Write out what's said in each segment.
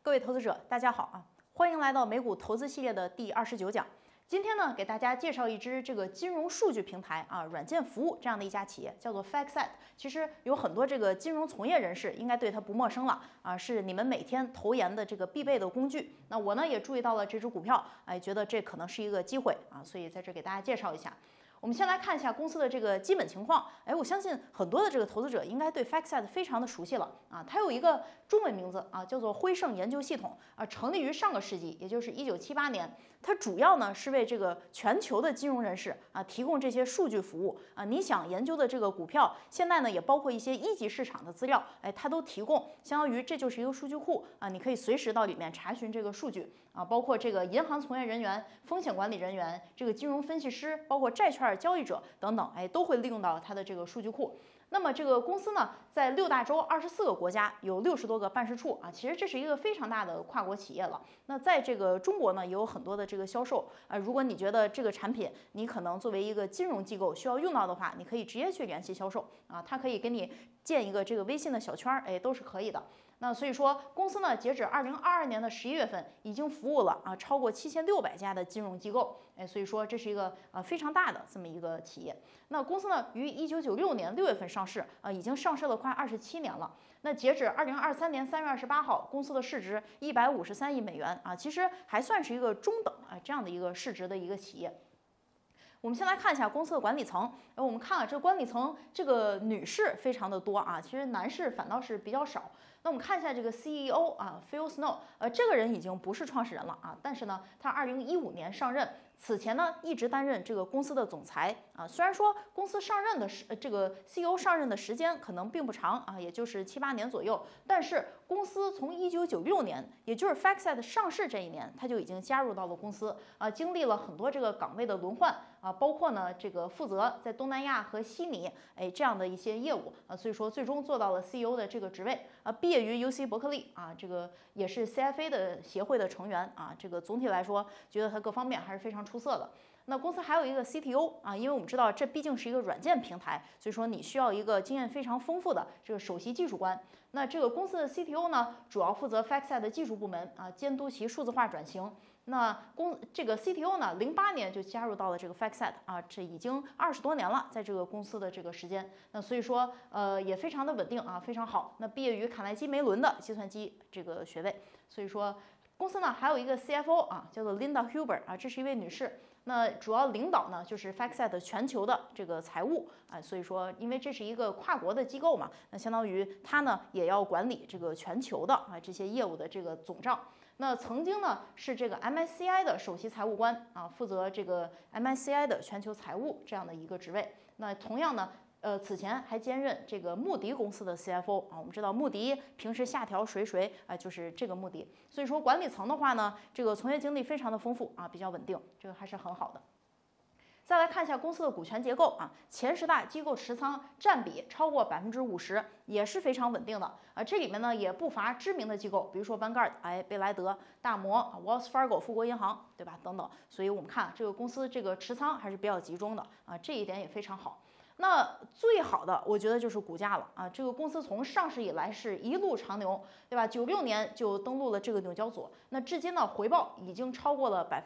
各位投资者，大家好啊！欢迎来到美股投资系列的第29讲。今天呢，给大家介绍一支这个金融数据平台啊，软件服务这样的一家企业，叫做 FactSet。其实有很多这个金融从业人士应该对它不陌生了啊，是你们每天投研的这个必备的工具。那我呢也注意到了这只股票，觉得这可能是一个机会啊，所以在这给大家介绍一下。我们先来看一下公司的这个基本情况。我相信很多的这个投资者应该对 FactSet 非常的熟悉了啊。它有一个中文名字啊，叫做辉盛研究系统啊，成立于上个世纪，也就是1978年。它主要呢是为这个全球的金融人士啊提供这些数据服务啊。你想研究的这个股票，现在呢也包括一些一级市场的资料，它都提供，相当于这就是一个数据库啊，你可以随时到里面查询这个数据啊，包括这个银行从业人员、风险管理人员、这个金融分析师，包括债券交易者等等，都会利用到它的这个数据库。那么这个公司呢，在6大洲24个国家有60多个办事处啊，其实这是一个非常大的跨国企业了。那在这个中国呢，也有很多的这个销售啊。如果你觉得这个产品你可能作为一个金融机构需要用到的话，你可以直接去联系销售啊，他可以给你建一个这个微信的小圈，都是可以的。那所以说，公司呢，截止2022年的11月份，已经服务了啊超过7600家的金融机构，所以说这是一个非常大的这么一个企业。那公司呢，于1996年6月份上市，已经上市了快27年了。那截止2023年3月28号，公司的市值153亿美元啊，其实还算是一个中等啊这样的一个市值的一个企业。我们先来看一下公司的管理层。我们看这管理层，这个女士非常的多啊，其实男士反倒是比较少。那我们看一下这个 CEO 啊 ，Phil Snow，这个人已经不是创始人了啊，但是呢，他2015年上任，此前呢一直担任这个公司的总裁啊。虽然说公司上任的这个 CEO 上任的时间可能并不长啊，也就是7、8年左右，但是公司从1996年，也就是 FactSet 上市这一年，他就已经加入到了公司啊，经历了很多这个岗位的轮换啊，包括呢这个负责在东南亚和悉尼这样的一些业务啊，所以说最终做到了 CEO 的这个职位啊。毕业于 UC 伯克利啊，这个也是 CFA 的协会的成员啊。这个总体来说，觉得他各方面还是非常出色的。那公司还有一个 CTO 啊，因为我们知道这毕竟是一个软件平台，所以说你需要一个经验非常丰富的这个首席技术官。那这个公司的 CTO 呢，主要负责 FactSet 的技术部门啊，监督其数字化转型。那这个 CTO 呢，08年就加入到了这个 FactSet 啊，这已经20多年了，在这个公司的这个时间。那所以说也非常的稳定啊，非常好。那毕业于卡耐基梅伦的计算机这个学位，所以说公司呢还有一个 CFO 啊，叫做 Linda Huber 啊，这是一位女士。那主要领导呢就是 FactSet 全球的这个财务啊，所以说因为这是一个跨国的机构嘛，那相当于它呢也要管理这个全球的啊这些业务的这个总账。那曾经呢是这个 MSCI 的首席财务官啊，负责这个 MSCI 的全球财务这样的一个职位。那同样呢。此前还兼任这个穆迪公司的 CFO 啊，我们知道穆迪平时下调谁啊，就是这个穆迪。所以说管理层的话呢，这个从业经历非常的丰富啊，比较稳定，这个还是很好的。再来看一下公司的股权结构啊，前10大机构持仓占比超过50%，也是非常稳定的啊。这里面呢也不乏知名的机构，比如说 Vanguard，贝莱德、大摩、Wells Fargo 富国银行，对吧？等等。所以我们看这个公司这个持仓还是比较集中的啊，这一点也非常好。那最好的，我觉得就是股价了啊！这个公司从上市以来是一路长牛，对吧？96年就登陆了这个纽交所，那至今呢回报已经超过了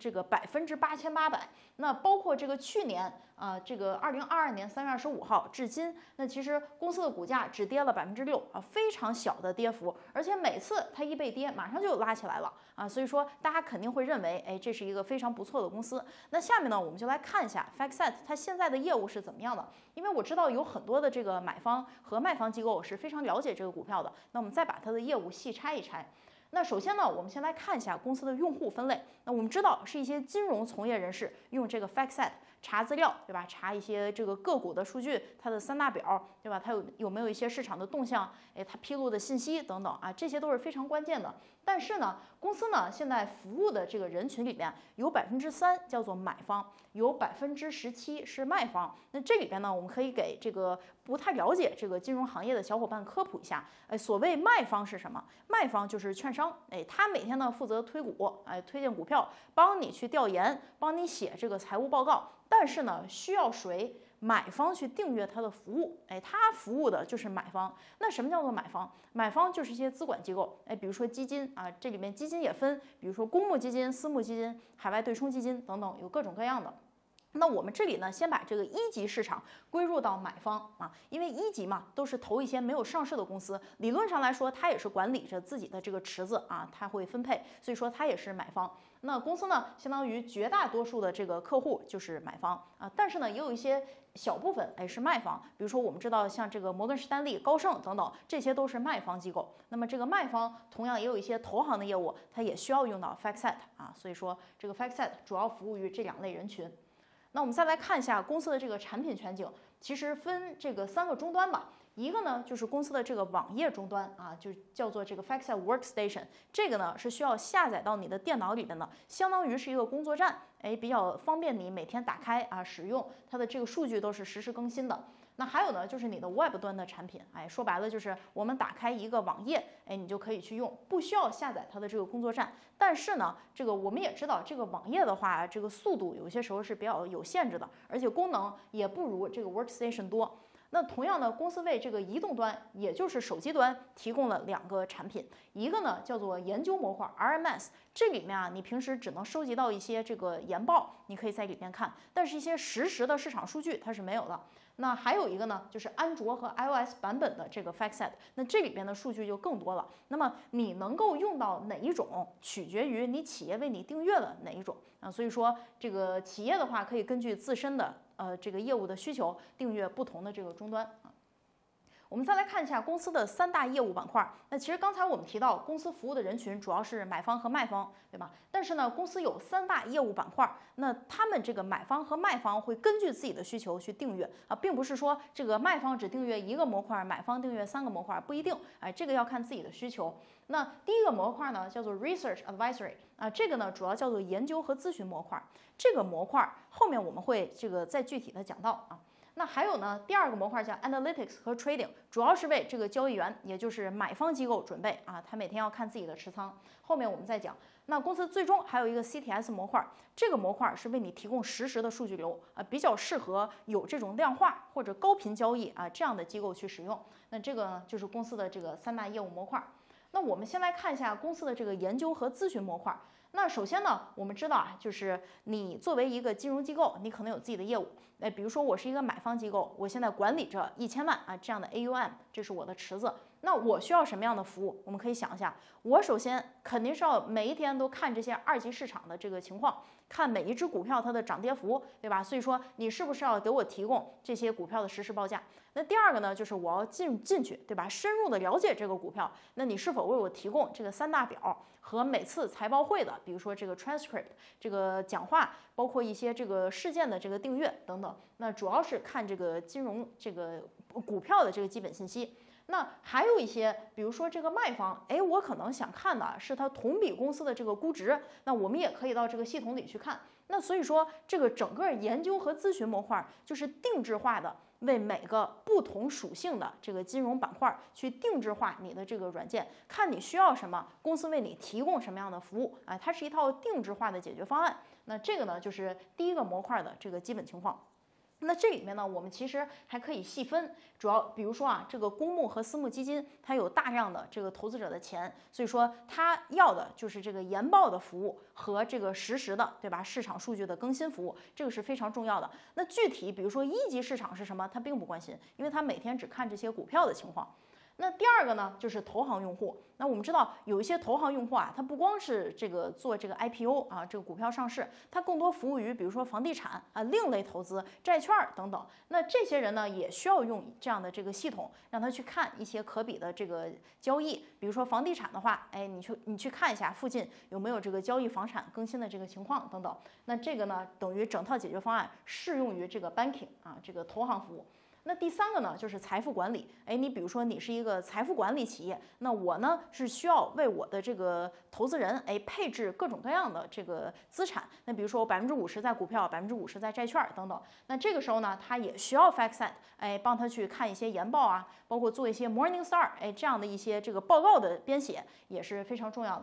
8800%。那包括这个去年啊，这个2022年3月25号至今，那其实公司的股价只跌了6%啊，非常小的跌幅，而且每次它一被跌，马上就拉起来了啊！所以说大家肯定会认为，这是一个非常不错的公司。那下面呢，我们就来看一下 FactSet 它现在的业务是怎么样的。因为我知道有很多的这个买方和卖方机构是非常了解这个股票的，那我们再把它的业务细拆一拆。那首先呢，我们先来看一下公司的用户分类。那我们知道是一些金融从业人士用这个 FactSet 查资料，对吧？查一些这个个股的数据，它的3大表，对吧？它有没有一些市场的动向？它披露的信息等等啊，这些都是非常关键的。但是呢，公司呢现在服务的这个人群里面有3%叫做买方，有17%是卖方。那这里边呢，我们可以给这个不太了解这个金融行业的小伙伴科普一下。所谓卖方是什么？卖方就是券商，他每天呢负责推股，推荐股票，帮你去调研，帮你写这个财务报告。但是呢，需要谁买方去订阅他的服务，他服务的就是买方。那什么叫做买方？买方就是一些资管机构，比如说基金啊，这里面基金也分，比如说公募基金、私募基金、海外对冲基金等等，有各种各样的。那我们这里呢，先把这个一级市场归入到买方啊，因为一级嘛，都是投一些没有上市的公司，理论上来说，它也是管理着自己的这个池子啊，它会分配，所以说它也是买方。那公司呢，相当于绝大多数的这个客户就是买方啊，但是呢，也有一些小部分是卖方，比如说我们知道像这个摩根士丹利、高盛等等，这些都是卖方机构。那么这个卖方同样也有一些投行的业务，它也需要用到 FactSet 啊，所以说这个 FactSet 主要服务于这2类人群。那我们再来看一下公司的这个产品全景，其实分这个3个终端吧。一个呢就是公司的这个网页终端啊，就叫做这个 FactSet Workstation， 这个呢是需要下载到你的电脑里面的，相当于是一个工作站，比较方便你每天打开啊使用，它的这个数据都是实时更新的。那还有呢，就是你的 Web 端的产品，说白了就是我们打开一个网页，你就可以去用，不需要下载它的这个工作站。但是呢，这个我们也知道，这个网页的话，这个速度有些时候是比较有限制的，而且功能也不如这个 Workstation 多。那同样呢，公司为这个移动端，也就是手机端提供了2个产品，一个呢叫做研究模块 RMS， 这里面啊，你平时只能收集到一些这个研报，你可以在里面看，但是一些实时的市场数据它是没有的。那还有一个呢，就是安卓和 iOS 版本的这个 FactSet， 那这里边的数据就更多了。那么你能够用到哪一种，取决于你企业为你订阅了哪一种啊。所以说，这个企业的话可以根据自身的这个业务的需求订阅不同的这个终端啊。我们再来看一下公司的3大业务板块。那其实刚才我们提到，公司服务的人群主要是买方和卖方，对吧？但是呢，公司有3大业务板块，那他们这个买方和卖方会根据自己的需求去订阅啊，并不是说这个卖方只订阅1个模块，买方订阅3个模块，不一定，这个要看自己的需求。那第一个模块呢，叫做 Research Advisory 啊，这个呢主要叫做研究和咨询模块。这个模块后面我们会这个再具体的讲到啊。那还有呢，第2个模块叫 Analytics 和 Trading， 主要是为这个交易员，也就是买方机构准备啊，他每天要看自己的持仓。后面我们再讲。那公司最终还有一个 CTS 模块，这个模块是为你提供实时的数据流啊，比较适合有这种量化或者高频交易啊这样的机构去使用。那这个呢就是公司的这个3大业务模块。那我们先来看一下公司的这个研究和咨询模块。那首先呢，我们知道啊，就是你作为一个金融机构，你可能有自己的业务。比如说我是一个买方机构，我现在管理着1000万啊这样的 AUM， 这是我的池子。那我需要什么样的服务？我们可以想一下，我首先肯定是要每一天都看这些2级市场的这个情况，看每一只股票它的涨跌幅，对吧？所以说你是不是要给我提供这些股票的实时报价？那第2个呢，就是我要进去，对吧？深入的了解这个股票，那你是否为我提供这个3大表和每次财报会的，比如说这个 transcript 这个讲话，包括一些这个事件的这个订阅等等。那主要是看这个金融这个股票的这个基本信息。那还有一些，比如说这个卖方，我可能想看的是它同比公司的这个估值，那我们也可以到这个系统里去看。那所以说，这个整个研究和咨询模块就是定制化的，为每个不同属性的这个金融板块去定制化你的这个软件，看你需要什么，公司为你提供什么样的服务啊，它是一套定制化的解决方案。那这个呢，就是第1个模块的这个基本情况。那这里面呢，我们其实还可以细分，主要比如说啊，这个公募和私募基金，它有大量的这个投资者的钱，所以说它要的就是这个研报的服务和这个实时的，对吧？市场数据的更新服务，这个是非常重要的。那具体比如说1级市场是什么，它并不关心，因为它每天只看这些股票的情况。那第2个呢，就是投行用户。那我们知道有一些投行用户啊，它不光是这个做这个 IPO 啊，这个股票上市，它更多服务于比如说房地产啊、另类投资、债券等等。那这些人呢，也需要用这样的这个系统，让他去看一些可比的这个交易。比如说房地产的话，你去看一下附近有没有这个交易房产更新的这个情况等等。那这个呢，等于整套解决方案适用于这个 banking 啊，这个投行服务。那第3个呢，就是财富管理。你比如说你是一个财富管理企业，那我呢是需要为我的这个投资人配置各种各样的这个资产。那比如说我50%在股票，50%在债券等等。那这个时候呢，他也需要 FactSet，帮他去看一些研报啊，包括做一些 Morningstar，这样的一些这个报告的编写也是非常重要的。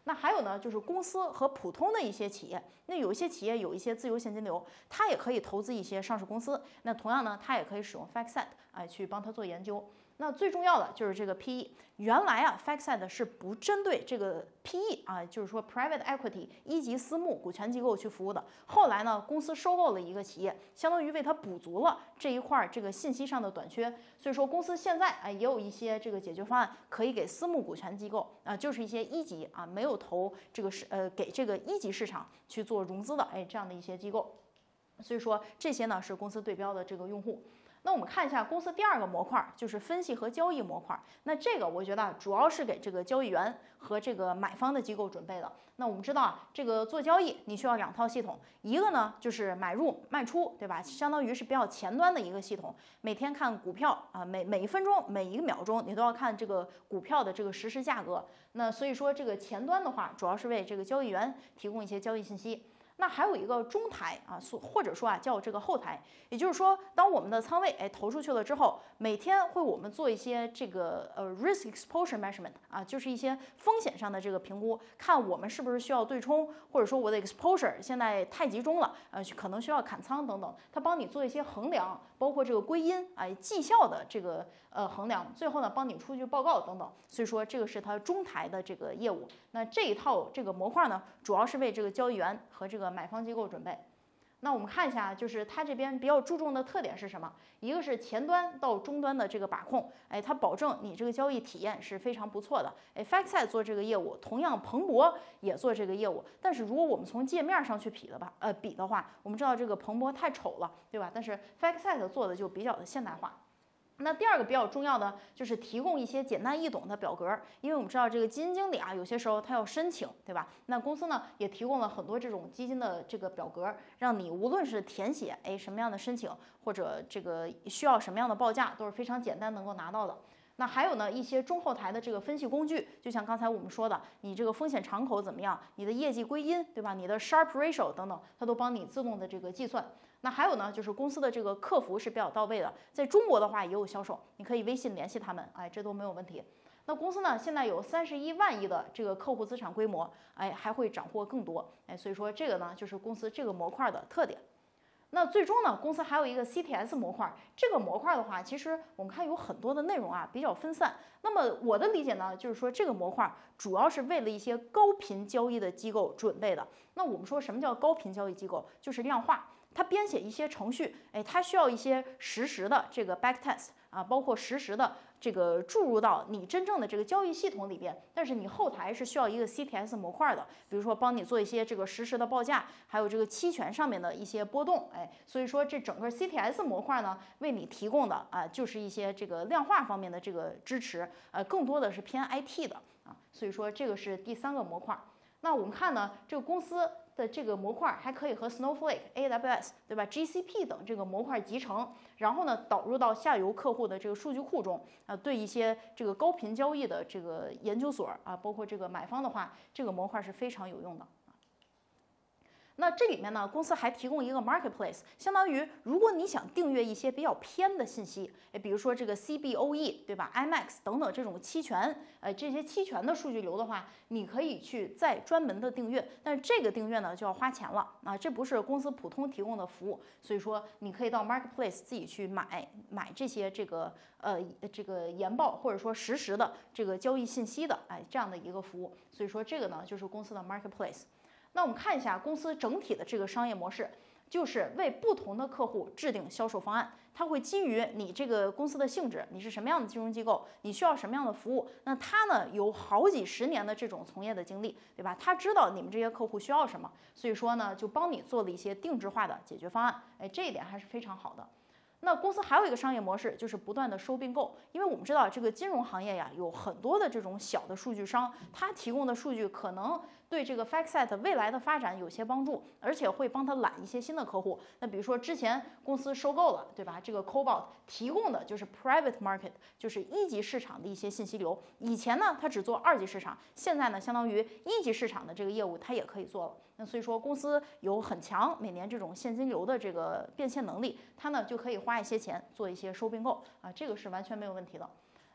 那还有呢，就是公司和普通的一些企业，那有一些企业有一些自由现金流，它也可以投资一些上市公司。那同样呢，它也可以使用 FactSet 去帮它做研究。那最重要的就是这个 PE。原来FactSet 是不针对这个 PE 就是说 Private Equity 一级私募股权机构去服务的。后来呢，公司收购了一个企业，相当于为它补足了这一块这个信息上的短缺。所以说，公司现在也有一些这个解决方案可以给私募股权机构就是一些一级没有投这个给这个一级市场去做融资的这样的一些机构。所以说这些呢是公司对标的这个用户。那我们看一下公司第二个模块，就是分析和交易模块。那这个我觉得主要是给这个交易员和这个买方的机构准备的。那我们知道这个做交易你需要2套系统，一个呢就是买入卖出，对吧？相当于是比较前端的一个系统，每天看股票每1分钟每1秒钟你都要看这个股票的这个实时价格。那所以说这个前端的话，主要是为这个交易员提供一些交易信息。那还有一个中台或者说叫这个后台，也就是说，当我们的仓位投出去了之后，每天我们做一些这个risk exposure measurement 就是一些风险上的这个评估，看我们是不是需要对冲，或者说我的 exposure 现在太集中了可能需要砍仓等等，它帮你做一些衡量，包括这个归因绩效的这个衡量，最后呢帮你出具报告等等。所以说这个是它中台的这个业务。那这一套这个模块呢，主要是为这个交易员和这个买方机构准备。那我们看一下，就是它这边比较注重的特点是什么？一个是前端到终端的这个把控，它保证你这个交易体验是非常不错的。FactSet 做这个业务，同样彭博也做这个业务，但是如果我们从界面上去比的话，我们知道这个彭博太丑了，对吧？但是 FactSet 做的就比较的现代化。那第二个比较重要的就是提供一些简单易懂的表格，因为我们知道这个基金经理有些时候他要申请，对吧？那公司呢也提供了很多这种基金的这个表格，让你无论是填写什么样的申请，或者这个需要什么样的报价，都是非常简单能够拿到的。那还有呢一些中后台的这个分析工具，就像刚才我们说的，你这个风险敞口怎么样，你的业绩归因，对吧？你的 Sharpe ratio 等等，它都帮你自动的这个计算。那还有呢，就是公司的这个客服是比较到位的，在中国的话也有销售，你可以微信联系他们，这都没有问题。那公司呢现在有31万亿的这个客户资产规模，还会涨获更多，所以说这个呢就是公司这个模块的特点。那最终呢，公司还有一个 CTS 模块，这个模块的话，其实我们看有很多的内容比较分散。那么我的理解呢，就是说这个模块主要是为了一些高频交易的机构准备的。那我们说什么叫高频交易机构？就是量化。它编写一些程序，它需要一些实时的这个 backtest 包括实时的这个注入到你真正的这个交易系统里边，但是你后台是需要一个 CTS 模块的，比如说帮你做一些这个实时的报价，还有这个期权上面的一些波动，所以说这整个 CTS 模块呢，为你提供的就是一些这个量化方面的这个支持，更多的是偏 IT 的所以说这个是第3个模块。那我们看呢，这个公司的这个模块还可以和 Snowflake、AWS 对吧 GCP 等这个模块集成，然后呢导入到下游客户的这个数据库中对一些这个高频交易的这个研究所包括这个买方的话，这个模块是非常有用的。那这里面呢，公司还提供一个 marketplace， 相当于如果你想订阅一些比较偏的信息，比如说这个 CBOE 对吧 IMAX 等等这种期权，这些期权的数据流的话，你可以去再专门的订阅，但是这个订阅呢就要花钱了这不是公司普通提供的服务，所以说你可以到 marketplace 自己去买这些这个研报或者说实时的这个交易信息的这样的一个服务，所以说这个呢就是公司的 marketplace。那我们看一下公司整体的这个商业模式，就是为不同的客户制定销售方案。它会基于你这个公司的性质，你是什么样的金融机构，你需要什么样的服务。那它呢有好几十年的这种从业的经历，对吧？它知道你们这些客户需要什么，所以说呢就帮你做了一些定制化的解决方案。这一点还是非常好的。那公司还有一个商业模式，就是不断的收并购，因为我们知道这个金融行业有很多的这种小的数据商，它提供的数据可能对这个 FactSet 未来的发展有些帮助，而且会帮他揽一些新的客户。那比如说之前公司收购了，对吧？这个 Cobalt 提供的就是 private market， 就是1级市场的一些信息流。以前呢，它只做2级市场，现在呢，相当于1级市场的这个业务它也可以做了。那所以说公司有很强每年这种现金流的这个变现能力，它呢就可以花一些钱做一些收并购这个是完全没有问题的。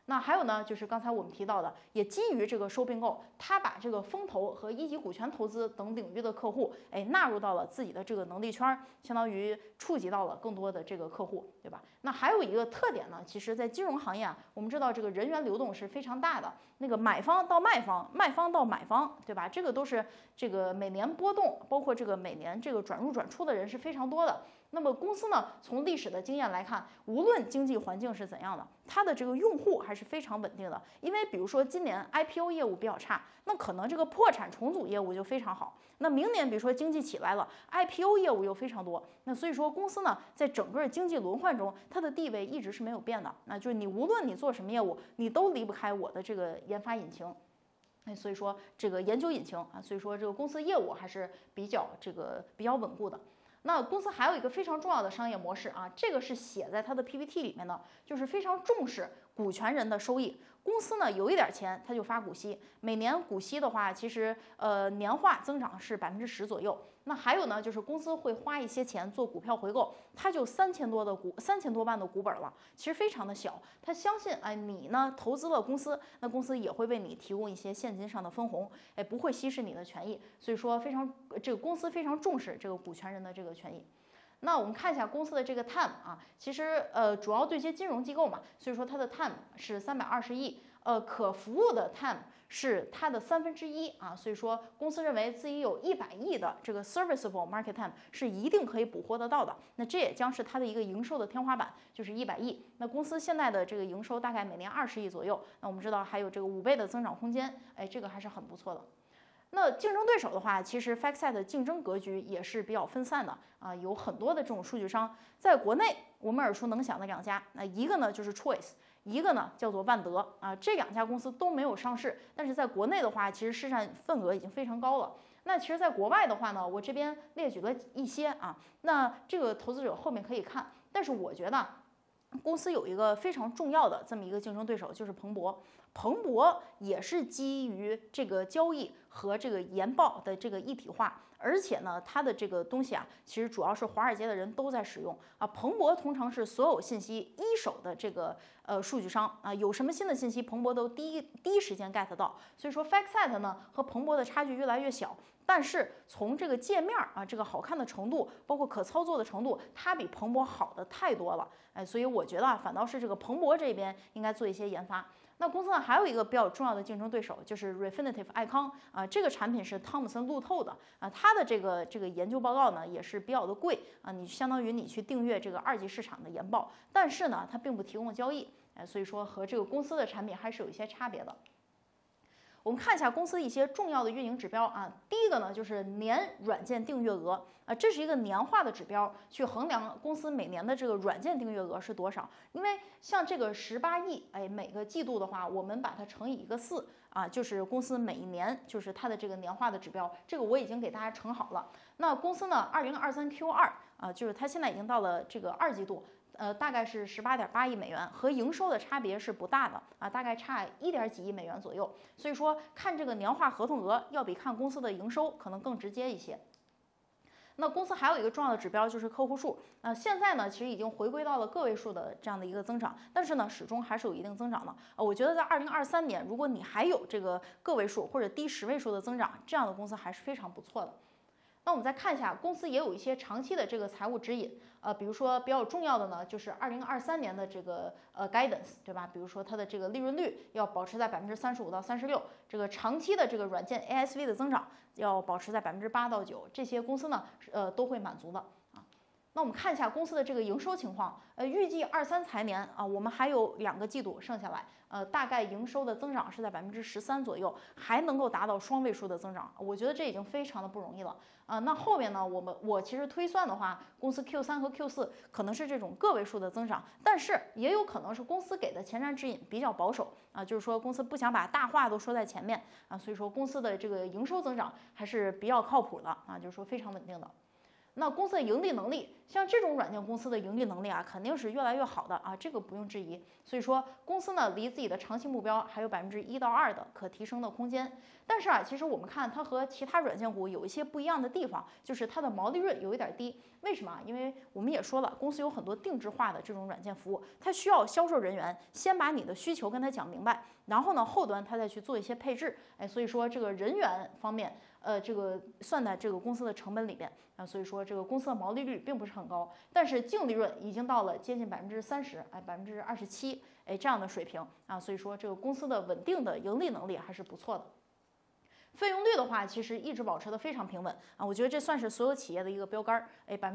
那还有呢，就是刚才我们提到的，也基于这个收并购，它把这个风投和一级股权投资等领域的客户，纳入到了自己的这个能力圈，相当于触及到了更多的这个客户，对吧？那还有一个特点呢，其实在金融行业啊，我们知道这个人员流动是非常大的，那个买方到卖方，卖方到买方，对吧？这个都是这个每年波动，包括这个每年这个转入转出的人是非常多的。那么公司呢，从历史的经验来看，无论经济环境是怎样的，它的这个用户还是非常稳定的。因为比如说今年 IPO 业务比较差，那可能这个破产重组业务就非常好。那明年比如说经济起来了 ，IPO 业务又非常多。那所以说公司呢，在整个经济轮换中，它的地位一直是没有变的。那就是你无论你做什么业务，你都离不开我的这个研发引擎。所以说这个研究引擎啊，所以说这个公司业务还是比较稳固的。那公司还有一个非常重要的商业模式啊，这个是写在它的 PPT 里面的，就是非常重视股权人的收益。公司呢有一点钱，它就发股息，每年股息的话，其实年化增长是10%左右。那还有呢，就是公司会花一些钱做股票回购，它就3000多万的股本了，其实非常的小。他相信，你呢投资了公司，那公司也会为你提供一些现金上的分红，不会稀释你的权益。所以说这个公司非常重视这个股权人的这个权益。那我们看一下公司的这个 TAM 啊，其实主要对接金融机构嘛，所以说它的 TAM 是320亿，可服务的 TAM 是它的1/3啊，所以说公司认为自己有100亿的这个 serviceable market TAM 是一定可以捕获得到的。那这也将是它的一个营收的天花板，就是100亿。那公司现在的这个营收大概每年20亿左右，那我们知道还有这个5倍的增长空间，这个还是很不错的。那竞争对手的话，其实 FactSet 的竞争格局也是比较分散的啊，有很多的这种数据商，在国内我们耳熟能详的2家，那一个呢就是 Choice， 一个呢叫做万德啊，这2家公司都没有上市，但是在国内的话，其实市占份额已经非常高了。那其实，在国外的话呢，我这边列举了一些啊，那这个投资者后面可以看，但是我觉得公司有一个非常重要的这么一个竞争对手，就是彭博。彭博也是基于这个交易和这个研报的这个一体化，而且呢，它的这个东西啊，其实主要是华尔街的人都在使用啊。彭博通常是所有信息一手的这个数据商啊，有什么新的信息，彭博都第一时间 get 到。所以说 FactSet 呢和彭博的差距越来越小，但是从这个界面啊，这个好看的程度，包括可操作的程度，它比彭博好的太多了。所以我觉得反倒是这个彭博这边应该做一些研发。那公司呢还有一个比较重要的竞争对手，就是 Refinitiv 爱康啊，这个产品是汤姆森路透的啊，它的这个研究报告呢也是比较的贵啊，你相当于你去订阅这个2级市场的研报，但是呢它并不提供交易，所以说和这个公司的产品还是有一些差别的。我们看一下公司一些重要的运营指标啊，第一个呢就是年软件订阅额啊，这是一个年化的指标，去衡量公司每年的这个软件订阅额是多少。因为像这个18亿，每个季度的话，我们把它乘以一个4啊，就是公司每一年就是它的这个年化的指标，这个我已经给大家乘好了。那公司呢，2023 Q2啊，就是它现在已经到了这个2季度。大概是18.8亿美元，和营收的差别是不大的啊，大概差1点几亿美元左右。所以说看这个年化合同额要比看公司的营收可能更直接一些。那公司还有一个重要的指标就是客户数，现在呢其实已经回归到了个位数的这样的一个增长，但是呢始终还是有一定增长的。我觉得在2023年，如果你还有这个个位数或者低10位数的增长，这样的公司还是非常不错的。那我们再看一下，公司也有一些长期的这个财务指引，比如说比较重要的呢，就是2023年的这个guidance， 对吧？比如说它的这个利润率要保持在35%到36%，这个长期的这个软件 ASV 的增长要保持在8%到9%，这些公司呢都会满足的啊。那我们看一下公司的这个营收情况，预计23财年啊，我们还有2个季度剩下来。大概营收的增长是在13%左右，还能够达到双位数的增长，我觉得这已经非常的不容易了啊。那后面呢，我其实推算的话，公司 Q3 和 Q4 可能是这种个位数的增长，但是也有可能是公司给的前瞻指引比较保守啊，就是说公司不想把大话都说在前面啊，所以说公司的这个营收增长还是比较靠谱的啊，就是说非常稳定的。那公司的盈利能力像这种软件公司的盈利能力啊，肯定是越来越好的啊，这个不用质疑。所以说，公司呢离自己的长期目标还有1%到2%的可提升的空间。但是啊，其实我们看它和其他软件股有一些不一样的地方，就是它的毛利润有一点低。为什么？因为我们也说了，公司有很多定制化的这种软件服务，它需要销售人员先把你的需求跟他讲明白，然后呢，后端他再去做一些配置。所以说这个人员方面，这个算在这个公司的成本里边啊，所以说这个公司的毛利率并不是很高，但是净利润已经到了接近30%，27%，这样的水平啊，所以说这个公司的稳定的盈利能力还是不错的。费用率的话，其实一直保持的非常平稳啊，我觉得这算是所有企业的一个标杆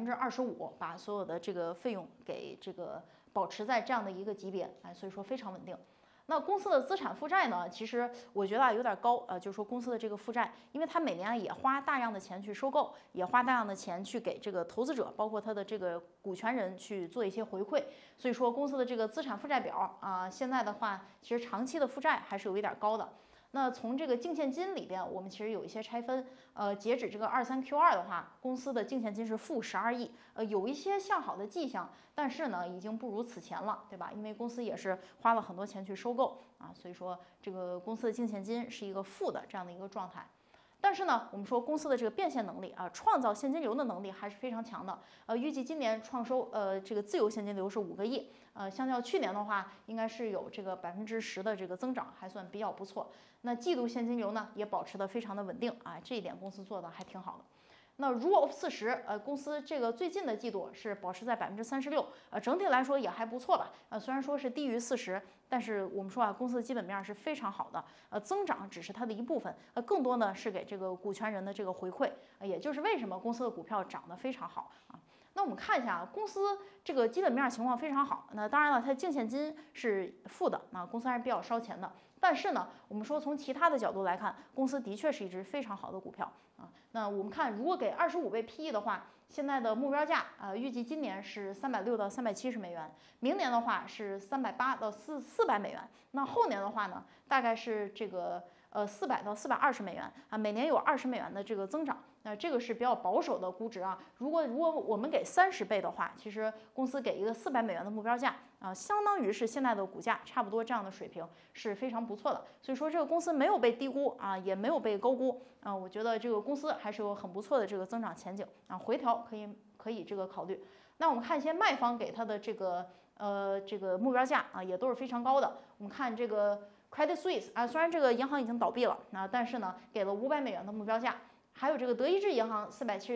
，25%把所有的这个费用给这个保持在这样的一个级别，所以说非常稳定。那公司的资产负债呢？其实我觉得有点高，就是说公司的这个负债，因为它每年也花大量的钱去收购，也花大量的钱去给这个投资者，包括它的这个股权人去做一些回馈，所以说公司的这个资产负债表啊，现在的话，其实长期的负债还是有一点高的。那从这个净现金里边，我们其实有一些拆分。截止这个23Q2的话，公司的净现金是负12亿，有一些向好的迹象，但是呢，已经不如此前了，对吧？因为公司也是花了很多钱去收购啊，所以说这个公司的净现金是一个负的这样的一个状态。但是呢，我们说公司的这个变现能力啊，创造现金流的能力还是非常强的。预计今年创收这个自由现金流是5个亿，相较去年的话，应该是有这个10%的这个增长，还算比较不错。那季度现金流呢，也保持得非常的稳定啊，这一点公司做的还挺好的。那 Rule of 40，公司这个最近的季度是保持在36%，整体来说也还不错吧。虽然说是低于40，但是我们说啊，公司的基本面是非常好的，增长只是它的一部分，更多呢是给这个股权人的这个回馈，也就是为什么公司的股票涨得非常好啊。那我们看一下啊，公司这个基本面情况非常好，那当然了，它净现金是负的，那公司还是比较烧钱的。但是呢，我们说从其他的角度来看，公司的确是一只非常好的股票啊。那我们看，如果给25倍 PE 的话，现在的目标价预计今年是360到370美元，明年的话是380到400美元，那后年的话呢，大概是这个400到420美元啊，每年有20美元的这个增长。那这个是比较保守的估值啊。如果我们给30倍的话，其实公司给一个400美元的目标价啊，相当于是现在的股价差不多这样的水平，是非常不错的。所以说这个公司没有被低估啊，也没有被高估啊，我觉得这个公司还是有很不错的这个增长前景啊，回调可以这个考虑。那我们看一些卖方给它的这个目标价啊，也都是非常高的。我们看这个 Credit Suisse 啊，虽然这个银行已经倒闭了啊，但是呢给了500美元的目标价。还有这个德意志银行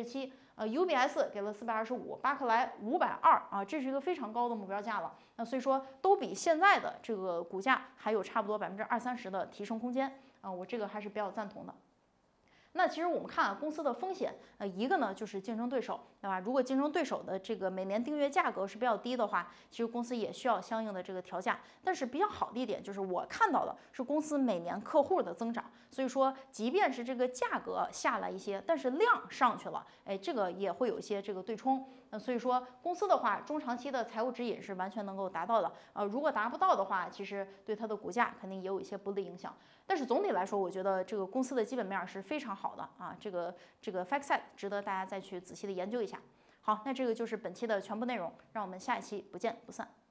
477，UBS 给了425，巴克莱520啊，这是一个非常高的目标价了。那所以说都比现在的这个股价还有差不多20-30%的提升空间啊，我这个还是比较赞同的。那其实我们看啊，公司的风险，一个呢就是竞争对手，对吧？如果竞争对手的这个每年订阅价格是比较低的话，其实公司也需要相应的这个调价。但是比较好的一点就是我看到的是公司每年客户的增长，所以说即便是这个价格下来一些，但是量上去了，这个也会有一些这个对冲。所以说公司的话，中长期的财务指引是完全能够达到的。如果达不到的话，其实对它的股价肯定也有一些不利影响。但是总体来说，我觉得这个公司的基本面是非常好的啊，这个 FactSet 值得大家再去仔细的研究一下。好，那这个就是本期的全部内容，让我们下一期不见不散。